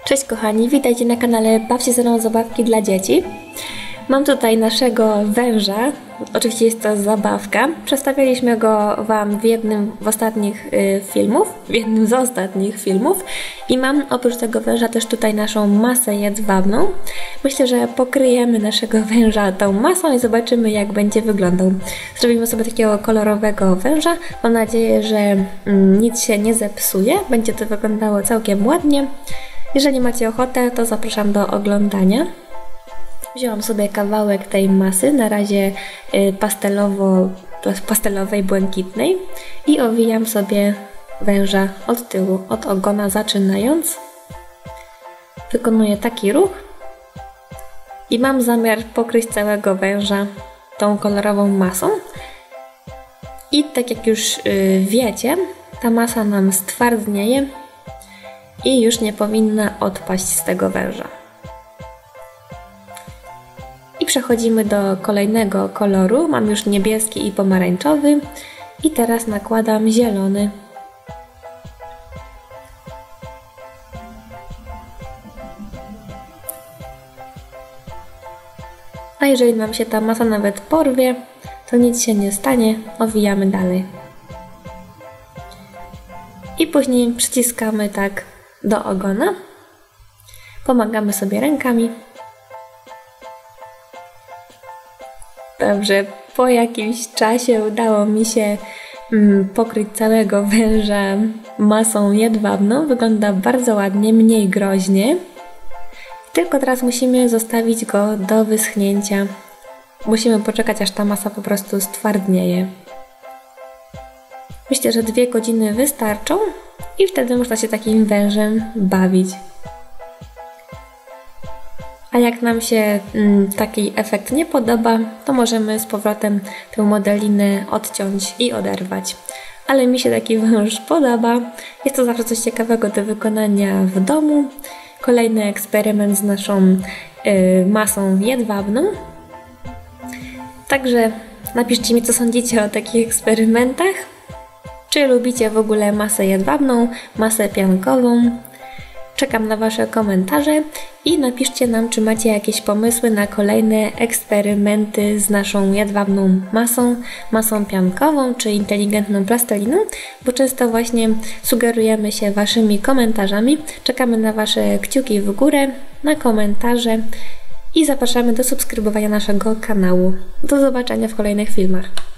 Cześć kochani, witajcie na kanale Baw się ze mną zabawki dla dzieci. Mam tutaj naszego węża, oczywiście jest to zabawka. Przedstawialiśmy go Wam w jednym z ostatnich filmów i mam oprócz tego węża też tutaj naszą masę jedwabną. Myślę, że pokryjemy naszego węża tą masą i zobaczymy, jak będzie wyglądał. Zrobimy sobie takiego kolorowego węża. Mam nadzieję, że nic się nie zepsuje, będzie to wyglądało całkiem ładnie. Jeżeli macie ochotę, to zapraszam do oglądania. Wzięłam sobie kawałek tej masy, na razie pastelowej, błękitnej i owijam sobie węża od tyłu, od ogona zaczynając. Wykonuję taki ruch i mam zamiar pokryć całego węża tą kolorową masą. I tak jak już wiecie, ta masa nam stwardnieje i już nie powinna odpaść z tego węża. I przechodzimy do kolejnego koloru. Mam już niebieski i pomarańczowy. I teraz nakładam zielony. A jeżeli nam się ta masa nawet porwie, to nic się nie stanie. Owijamy dalej. I później przyciskamy tak do ogona. Pomagamy sobie rękami. Dobrze, po jakimś czasie udało mi się pokryć całego węża masą jedwabną. Wygląda bardzo ładnie, mniej groźnie. Tylko teraz musimy zostawić go do wyschnięcia. Musimy poczekać, aż ta masa po prostu stwardnieje. Myślę, że 2 godziny wystarczą i wtedy można się takim wężem bawić. A jak nam się taki efekt nie podoba, to możemy z powrotem tę modelinę odciąć i oderwać. Ale mi się taki węż podoba. Jest to zawsze coś ciekawego do wykonania w domu. Kolejny eksperyment z naszą masą jedwabną. Także napiszcie mi, co sądzicie o takich eksperymentach. Czy lubicie w ogóle masę jedwabną, masę piankową? Czekam na Wasze komentarze i napiszcie nam, czy macie jakieś pomysły na kolejne eksperymenty z naszą jedwabną masą piankową czy inteligentną plasteliną, bo często właśnie sugerujemy się Waszymi komentarzami. Czekamy na Wasze kciuki w górę, na komentarze i zapraszamy do subskrybowania naszego kanału. Do zobaczenia w kolejnych filmach.